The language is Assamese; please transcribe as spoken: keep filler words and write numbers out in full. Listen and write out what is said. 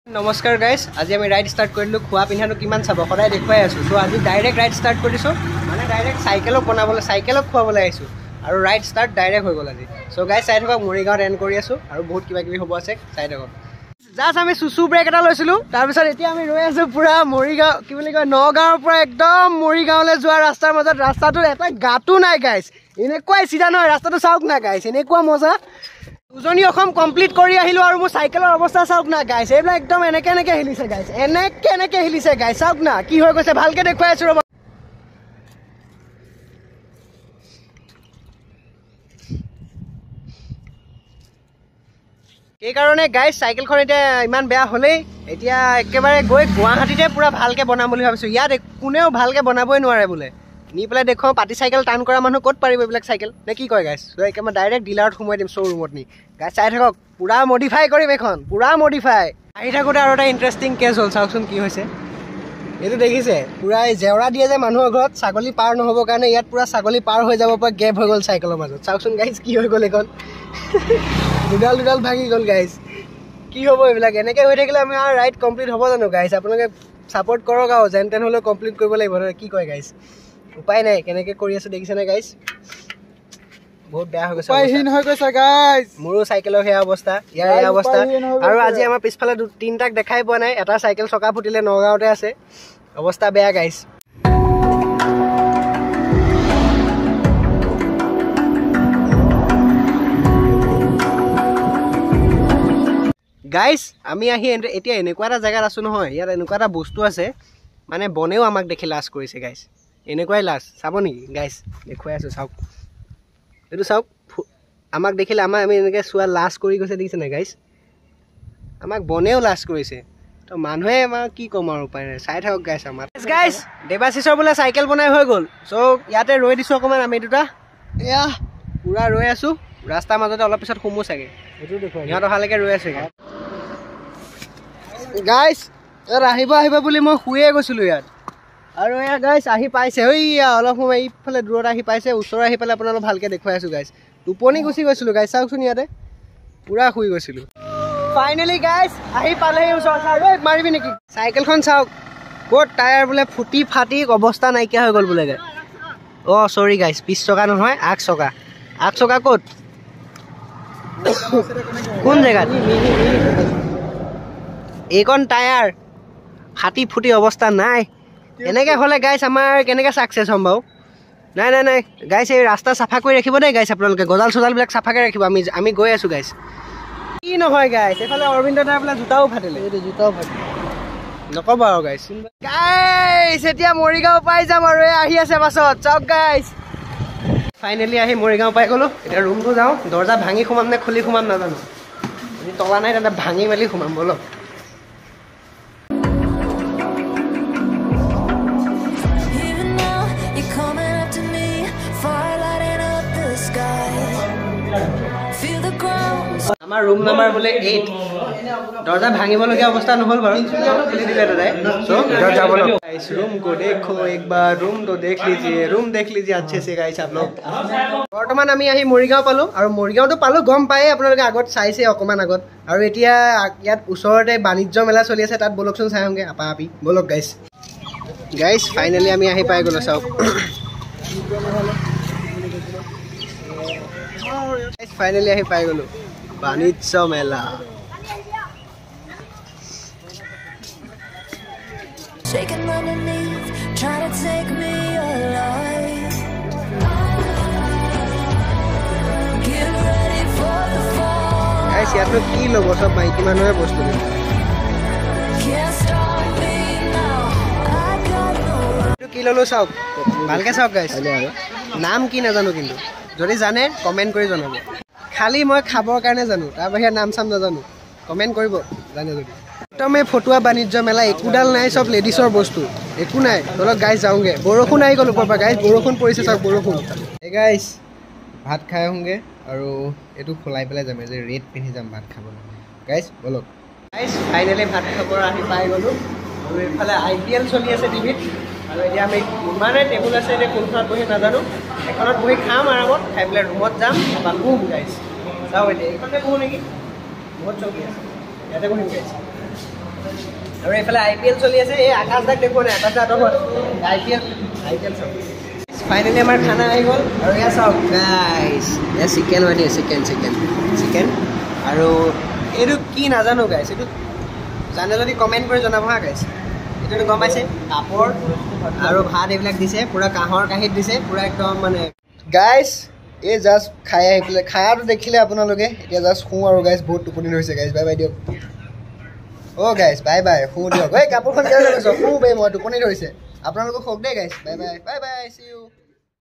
নমস্কাৰ গাইজ, আজি আমি ৰাইড ষ্টাৰ্ট কৰিলোঁ। খোৱা পিন্ধাটো কিমান চাব, সদায় দেখুৱাই আছোঁ। চ' আজি ডাইৰেক্ট ৰাইড ষ্টাৰ্ট কৰিছোঁ, মানে ডাইৰেক্ট চাইকেলক বনাবলৈ চাইকেলক খুৱাবলৈ আহিছোঁ আৰু ৰাইড ষ্টাৰ্ট ডাইৰেক্ট হৈ গ'ল আজি। চ' গাইজ চাই থাকক, মৰিগাঁৱত এণ্ড কৰি আছোঁ আৰু বহুত কিবা কিবি হ'ব আছে, চাই থাকক। জাষ্ট আমি চুচু ব্ৰেক এটা লৈছিলোঁ, তাৰপিছত এতিয়া আমি ৰৈ আছোঁ পূৰা মৰিগাঁও, কি বুলি কয়, নগাঁৱৰ পৰা একদম মৰিগাঁৱলৈ যোৱা ৰাস্তাৰ মাজত। ৰাস্তাটোত এটা গাঁতো নাই গাইজ, এনেকুৱাই চিধা নহয়, ৰাস্তাটো চাওক না গাইজ, এনেকুৱা মজা। উজনি অসম কমপ্লিট কৰি আহিলোঁ আৰু মোৰ চাইকেলৰ অৱস্থা চাওক না গাইজ, এইবিলাক একদম এনেকৈ এনেকৈ হিলিছে গাইজ, এনেকৈ এনেকৈ হিলিছে গাইজ, চাওক না কি হৈ গৈছে, ভালকৈ দেখুৱাই আছোঁ ৰ'ব। সেইকাৰণে গাইজ চাইকেলখন এতিয়া ইমান বেয়া হ'লেই, এতিয়া একেবাৰে গৈ গুৱাহাটীতে পূৰা ভালকৈ বনাম বুলি ভাবিছোঁ। ইয়াত কোনেও ভালকৈ বনাবই নোৱাৰে বোলে, নি পেলাই দেখুৱাওঁ। পাতি চাইকেল টান কৰা মানুহ ক'ত পাৰিব এইবিলাক চাইকেল, নে কি কয় গাইজ? চ' একেবাৰে ডাইৰেক্ট ডিলাৰত সোমোৱাই দিম, শ্ব'ৰুমত নি। গাইজ চাই থাকক, পূৰা মডিফাই কৰিম এইখন, পূৰা মডিফাই। আহি থাকোঁতে আৰু এটা ইণ্টাৰেষ্টিং কেছ হ'ল, চাওকচোন কি হৈছে। এইটো দেখিছে, পূৰা এই জেওৰা দিয়ে যে মানুহৰ ঘৰত ছাগলী পাৰ নহ'বৰ কাৰণে, ইয়াত পূৰা ছাগলী পাৰ হৈ যাব পৰা গেপ হৈ গ'ল চাইকেলৰ মাজত। চাওকচোন গাইজ কি হৈ গ'ল এইখন, দুডাল দুডাল ভাঙি গ'ল গাইজ। কি হ'ব এইবিলাক, এনেকৈ হৈ থাকিলে আমি আৰু ৰাইড কমপ্লিট হ'ব জানো গাইজ? আপোনালোকে ছাপৰ্ট কৰক আৰু, যেন তেন হ'লেও কমপ্লিট কৰিব লাগিব নহয়, কি কয় গাইজ? উপায় নাই, কেনেকৈ কৰি আছোঁ দেখিছেনে গাইজ? বহুত বেয়া হৈ গৈছে, উপায়হীন হৈ গৈছে গাইজ। মোৰো চাইকেলৰ সেয়া অৱস্থা, ইয়াৰ এই অৱস্থা। আৰু আজি আমাৰ পিছফালে তিনিটাক দেখাই পোৱা নাই, এটা চাইকেল চকা ফুটিলে নগাঁৱতে আছে, অৱস্থা বেয়া গাইজ। গাইজ আমি আহি এতিয়া এনেকুৱা এটা জেগাত আছোঁ নহয়, ইয়াত এনেকুৱা এটা বস্তু আছে, মানে বনেও আমাক দেখি লাজ কৰিছে গাইজ, এনেকুৱাই লাজ। চাব নেকি গাইজ? দেখুৱাই আছোঁ, চাওক এইটো চাওক, আমাক দেখিলে আমাৰ আমি এনেকৈ চোৱা লাজ কৰি গৈছে, দেখিছে নাই গাইজ? আমাক বনেও লাজ কৰিছে, তো মানুহে আমাৰ কি ক'ম আৰু, উপায় নাই। চাই থাকক গাইজ। আমাৰ গাইজ দেৱাশিষৰ বোলে চাইকেল বনাই হৈ গ'ল, চ' ইয়াতে ৰৈ দিছোঁ অকণমান আমি দুটা, এয়া পূৰা ৰৈ আছোঁ ৰাস্তাৰ মাজতে, অলপ পিছত সোমো চাগে, সেইটো দেখুৱাই সিহঁত অহালৈকে ৰৈ আছোঁ গাইজ। ইয়াত আহিব আহিব বুলি মই শুয়ে গৈছিলোঁ ইয়াত, আৰু এয়া গাইজ আহি পাইছে, ঐয়া অলপ সময় এইফালে দূৰত আহি পাইছে, ওচৰ আহি পেলাই আপোনালোক ভালকৈ দেখুৱাই আছোঁ গাইজ। টোপনি গুচি গৈছিলোঁ গাইজ, চাওকচোন ইয়াতে পূৰা শুই গৈছিলোঁ। ফাইনেলি গাইজ আহি পালেহি ওচৰ, চাওক মাৰিবি নেকি? চাইকেলখন চাওক, ক'ত টায়াৰ বোলে ফুটি ফাটি অৱস্থা নাইকিয়া হৈ গ'ল বোলে গাইজ। অঁ চৰি গাইজ, পিছ চকা নহয়, আগ চকা। আগ চকা ক'ত, কোন জেগাত? এইকণ টায়াৰ ফাটি ফুটি অৱস্থা নাই। এনেকৈ হ'লে গাইজ আমাৰ কেনেকৈ ছাকচেছ হ'ম বাৰু? নাই নাই নাই গাইজ, এই ৰাস্তা চাফা কৰি ৰাখিব দেই গাইজ, আপোনালোকে গজাল চজালবিলাক চাফাকৈ ৰাখিব। আমি আমি গৈ আছোঁ গাইজ। কি নহয় গাইজ, এইফালে অৰবিন্দ দাৰ বোলে জোতাও ফাটিলে, এইটো জোতাও ফাটিলে, নক'ব আৰু গাইজ। গাইজ এতিয়া মৰিগাঁও পাই যাম আৰু, এই আহি আছে পাছত, চাওক গাইজ। ফাইনেলি আহি মৰিগাঁও পাই গ'লোঁ। এতিয়া ৰুমটো যাওঁ, দৰ্জা ভাঙি সোমাম নে খুলি সোমাম নাজানো, যদি তলা নাই তেন্তে ভাঙি মেলি সোমাম ব'লক। আমাৰ ৰুম নাম্বাৰ বোলে এইট, দৰ্জা ভাঙিবলগীয়া অৱস্থা নহ'ল বাৰু, খুলি দিলে দাদাই। চ' যাব ৰুম को देखो एक बार, ৰুম তো দেখ লিজিয়ে, ৰুম দেখ লিজিয়ে अच्छे से गाइस आप लोग। বৰ্তমান আমি আহি মৰিগাঁও পালোঁ, আৰু মৰিগাঁওতো পালোঁ গম পায়ে আপোনালোকে, আগত চাইছে অকণমান আগত। আৰু এতিয়া ইয়াত ওচৰতে বাণিজ্য মেলা চলি আছে, তাত ব'লকচোন চাই আহোঁগৈ আপা আপি, ব'লক গাইছ। গাইছ ফাইনেলি আমি আহি পাই গ'লোঁ, চাওক ফাইনেলি আহি পাই গ'লোঁ বাণিজ্য মেলা। ইয়াতনো কি ল'ব, চব মাইকী মানুহে বস্তু কি ল'লোঁ চাওক, ভালকৈ চাওক গাইছ। নাম কি নাজানো, কিন্তু যদি জানে কমেণ্ট কৰি জনাব। খালি মই খাবৰ কাৰণে জানো, তাৰ বাহিৰে নাম চাম নাজানো, কমেণ্ট কৰিব জানে যদি। একদম এই ফটুৱা বাণিজ্য মেলা, একোডাল নাই, চব লেডিছৰ বস্তু, একো নাই। ধৰক গাইজ যাওঁগৈ, বৰষুণ আহি গ'ল ওপৰৰ পৰা গাইজ, বৰষুণ পৰিছে চাওক, বৰষুণ। এই গাইজ ভাত খাই আহোঁগৈ, আৰু এইটো খোলাই পেলাই যাম, যে ৰেড পিন্ধি যাম ভাত খাবলৈ গাইজ, ব'লক। গাইজ ফাইনেলি ভাত খাবৰ আহি পাই গ'লোঁ, আৰু এইফালে আই পি এল চলি আছে টিভিত, আৰু এতিয়া আমি ইমানেই টেবুল আছে, এতিয়া কোনখনত বহি নাজানো, এখনত বহি খাম আৰামত, খাই পেলাই ৰুমত যাম, বা শুম গাইজ। চাওঁ এতিয়া এইখনতে বহোঁ নেকি, বহুত চকী আছে, ইয়াতে বহিম গাইজ। আৰু এইফালে আই পি এল চলি আছে এই আকাশ দাক দেখুৱা নাই আকাশ দাঁতৰ ঘৰত I P L I P L চাওক ফাইনেলি আমাৰ খানা আহি গ'ল আৰু এয়া চাওক গাইছ এয়া চিকেন মানে চিকেন চিকেন চিকেন আৰু এইটো কি নাজানো গাইছ এইটো জানে যদি কমেণ্ট কৰি জনাব হা গাইছ এইটো গম পাইছে পাপৰ আৰু ভাত এইবিলাক দিছে পূৰা কাঁহৰ কাঁহীত দিছে পূৰা একদম মানে গাইছ এই জাষ্ট খাই আহি পেলাই খায়াটো দেখিলে আপোনালোকে এতিয়া জাষ্ট শুওঁ আৰু গাইছ বহুত টোপনি ধৰিছে গাইছ বাই বাই দিয়ক অ' গাইছ বাই বাই শুওঁ দিয়ক এই কাপোৰখন কেলৈ কৈছ শুওঁ বে মই টোপনি ধৰিছে আপোনালোকক শুওক দেই গাইছ bye bye bye bye C U